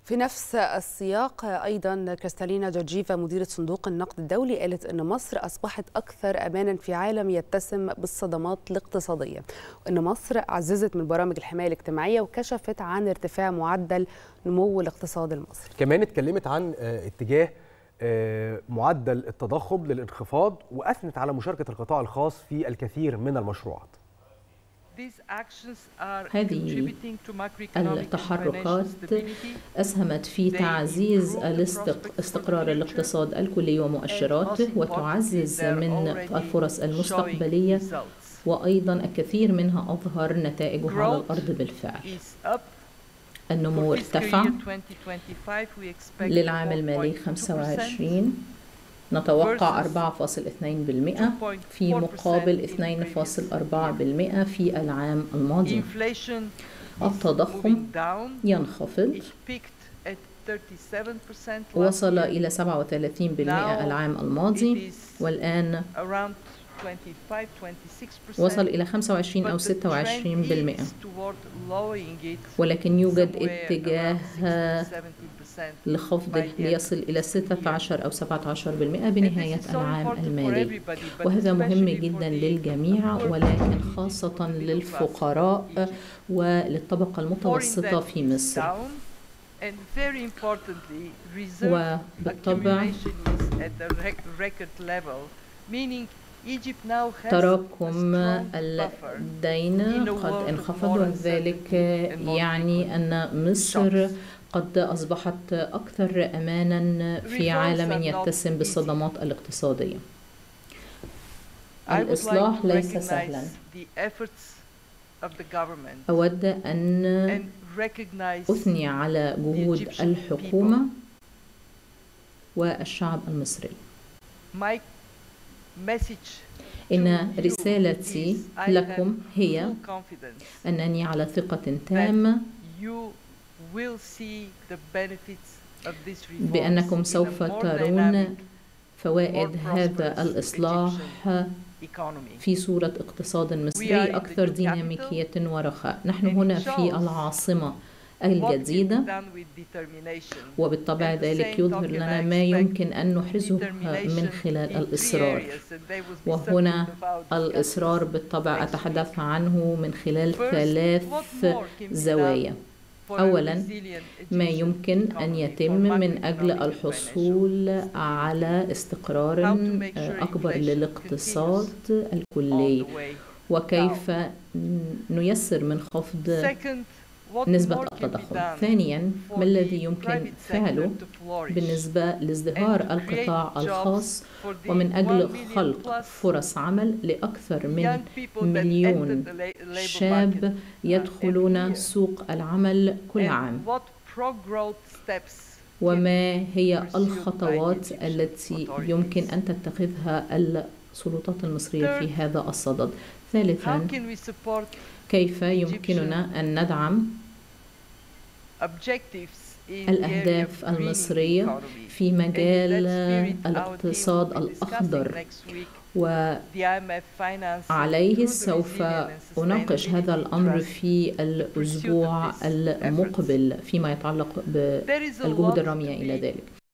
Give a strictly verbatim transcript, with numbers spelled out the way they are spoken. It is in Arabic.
في نفس السياق أيضا كريستالينا جورجيفا مديرة صندوق النقد الدولي قالت أن مصر أصبحت أكثر أمانا في عالم يتسم بالصدمات الاقتصادية، وأن مصر عززت من برامج الحماية الاجتماعية وكشفت عن ارتفاع معدل نمو الاقتصاد المصري. كمان اتكلمت عن اتجاه معدل التضخم للانخفاض، وأثنت على مشاركة القطاع الخاص في الكثير من المشروعات. هذه التحركات أسهمت في تعزيز استقرار الاقتصاد الكلي ومؤشراته، وتعزز من الفرص المستقبلية، وأيضا الكثير منها أظهر نتائجه على الأرض بالفعل. النمو ارتفع للعام المالي خمسة وعشرين، نتوقع أربعة فاصلة اثنين بالمئة في مقابل اثنين فاصلة أربعة بالمئة في العام الماضي. التضخم ينخفض، وصل إلى سبعة وثلاثين بالمئة العام الماضي، والآن وصل إلى خمسة وعشرين أو ستة وعشرين بالمئة، ولكن يوجد اتجاه لخفضه ليصل إلى ستة عشر أو سبعة عشر بالمئة بنهاية العام المالي، وهذا مهم جدا للجميع، ولكن خاصة للفقراء وللطبقة المتوسطة في مصر. وبالطبع تراكم الدين قد انخفض، وذلك يعني أن مصر قد أصبحت أكثر أماناً في عالم يتسم بالصدمات الاقتصادية. الإصلاح ليس سهلاً. أود أن أثني على جهود الحكومة والشعب المصري. إن رسالتي لكم هي أنني على ثقة تامة بأنكم سوف ترون فوائد هذا الإصلاح في صورة اقتصاد مصري أكثر ديناميكية ورخاء. نحن هنا في العاصمة الجديدة، وبالطبع ذلك يظهر لنا ما يمكن أن نحرزه من خلال الإصرار، وهنا الإصرار بالطبع أتحدث عنه من خلال ثلاث زوايا. أولاً، ما يمكن أن يتم من أجل الحصول على استقرار أكبر للاقتصاد الكلي، وكيف نيسر من خفض نسبة التضخم. ثانياً، ما الذي يمكن فعله بالنسبة لازدهار القطاع الخاص ومن أجل خلق فرص عمل لأكثر من مليون شاب يدخلون سوق العمل كل عام، وما هي الخطوات التي يمكن أن تتخذها السلطات المصرية في هذا الصدد. ثالثاً، كيف يمكننا أن ندعم الأهداف المصرية في مجال الاقتصاد الأخضر، وعليه سوف أناقش هذا الأمر في الأسبوع المقبل فيما يتعلق بالجهود الرامية إلى ذلك.